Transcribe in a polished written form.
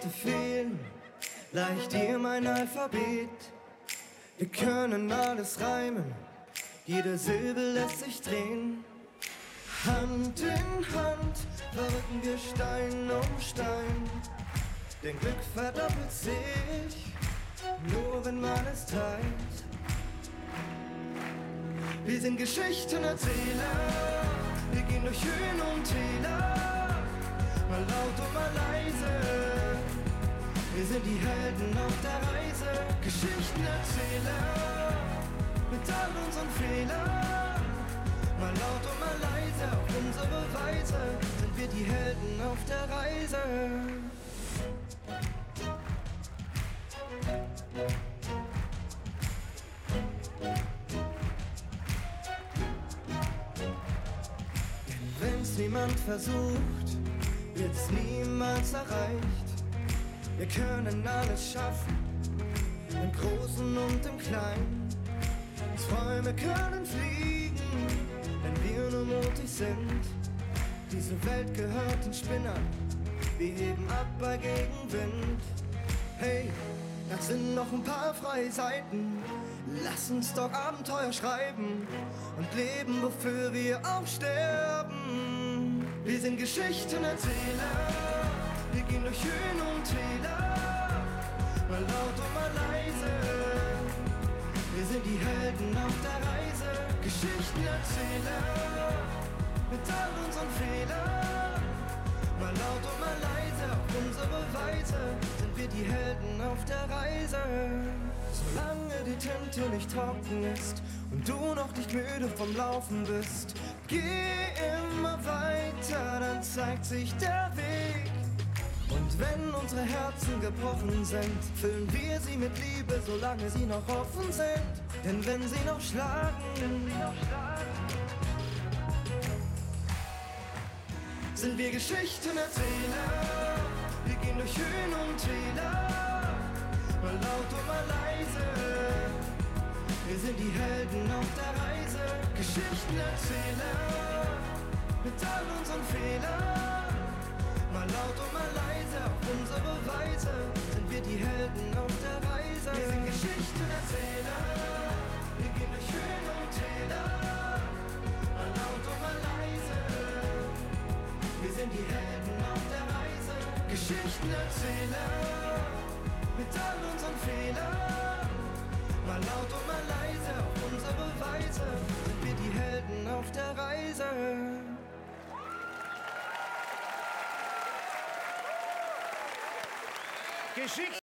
Worte fehlen, leicht dir mein Alphabet. Wir können alles reimen, jede Silbe lässt sich drehen. Hand in Hand verrücken wir Stein um Stein. Denn Glück verdoppelt sich, nur wenn man es teilt. Wir sind Geschichtenerzähler, wir gehen durch Höhen und Täler, mal laut und mal leise. Wir sind die Helden auf der Reise, Geschichtenerzähler, mit all unseren Fehlern. Mal laut und mal leise, auf unsere Weise sind wir die Helden auf der Reise. Denn wenn's niemand versucht, wird's niemals erreicht. Wir können alles schaffen, im Großen und im Kleinen. Träume können fliegen, wenn wir nur mutig sind. Diese Welt gehört den Spinnern, wir heben ab bei Gegenwind. Hey, das sind noch ein paar freie Seiten. Lass uns doch Abenteuer schreiben und leben, wofür wir auch sterben. Wir sind Geschichtenerzähler, wir gehen durch Höhen und Täler, mal laut und mal leise. Wir sind die Helden auf der Reise, Geschichtenerzähler, mit all unseren Fehlern. Mal laut und mal leise, auf unsere Weise sind wir die Helden auf der Reise. Solange die Tinte nicht trocken ist und du noch nicht müde vom Laufen bist, geh immer weiter, dann zeigt sich der Weg. Und wenn unsere Herzen gebrochen sind, füllen wir sie mit Liebe, solange sie noch offen sind. Denn wenn sie noch schlagen, sind wir Geschichtenerzähler. Wir gehen durch Höhen und Täler, mal laut und mal leise. Wir sind die Helden auf der Reise, Geschichtenerzähler, mit all unseren Fehlern. Mal laut und mal leise, auf unsere Weise sind wir die Helden auf der Reise. Wir sind Geschichtenerzähler, wir gehen durch Höhen und Täler, mal laut und mal leise. Wir sind die Helden auf der Reise, Geschichtenerzähler, mit all unseren Fehlern. Mal laut und mal leise, auf unsere Weise sind wir die Helden auf der Reise. Geschichte.